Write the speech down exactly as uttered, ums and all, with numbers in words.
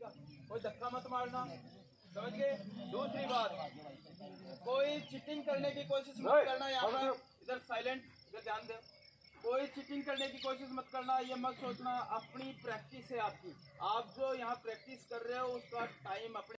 कोई धक्का मत मारना, समझ गए। दूसरी बात, कोई चीटिंग करने की कोशिश मत करना। यहाँ पर इधर साइलेंट, इधर ध्यान दो। कोई चीटिंग करने की कोशिश मत करना। ये मत सोचना अपनी प्रैक्टिस है आपकी, आप जो यहाँ प्रैक्टिस कर रहे हो उसका टाइम अपने